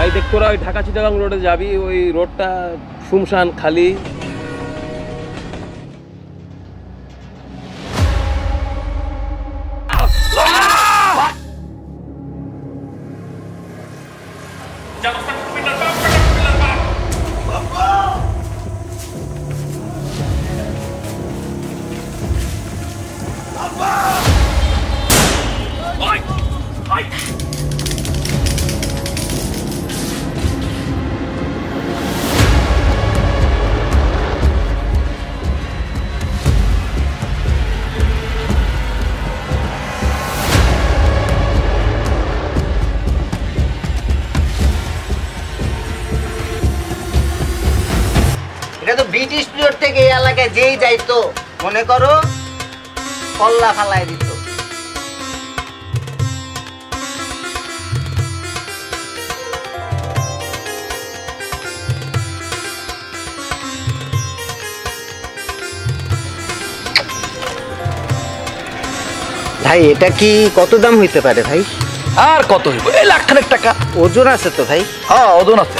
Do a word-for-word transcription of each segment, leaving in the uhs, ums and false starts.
ভাই দেখ তোরা ওই ঢাকা চিটাগাং রোডে যাবি, ওই রোডটা শুমশান খালি। ব্রিটিশ পিরিয়ড থেকে এই এলাকায় যেই যাইতো মনে করো কল্লা ফালাই দিত। ভাই এটা কি কত দাম হইতে পারে ভাই? আর কত হইব? এই লাখ খানেক টাকা। ওজন আছে তো ভাই? হ্যাঁ ওজন আছে।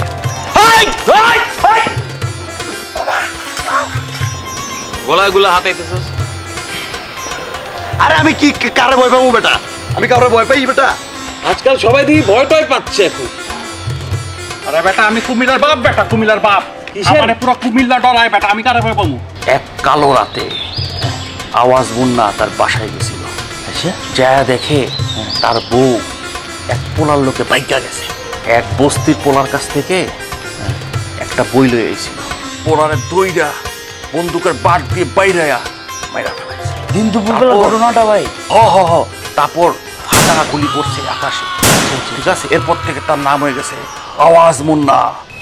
গোলা গুলা হাতাইতেছস? আরে আমি কি কারে ভয় পাবো বেটা? আমি কারে ভয় পাই বেটা? আজকাল সবাই দেখি ভয় টয় পাচ্ছে এখন। আরে বেটা আমি কুমিল্লার বাপ, বেটা কুমিল্লার বাপ। আমারে পুরো কুমিল্লা ডরায় বেটা, আমি কারে ভয় পাবো? এক কালো রাতে আওয়াজ মুন্না তার বাসায় গেছিল। আচ্ছা যা দেখে তার বউ এক পোলার লোকে বাইকা গেছে। এক বস্তির পোলার কাছ থেকে একটা বই লয়ে আইছিল। পোলারের দইরা বন্দুকের বাট দিয়ে বাইরায়া মাইরা ফেলাইছে। দিন দুপুরবেলা ঘটনাটা ভাই? হ হ হ তারপর হাতাহা গুলি করছে আকাশে, ঠিক আছে? এরপর থেকে তার নাম হয়ে গেছে আওয়াজ মুন্না।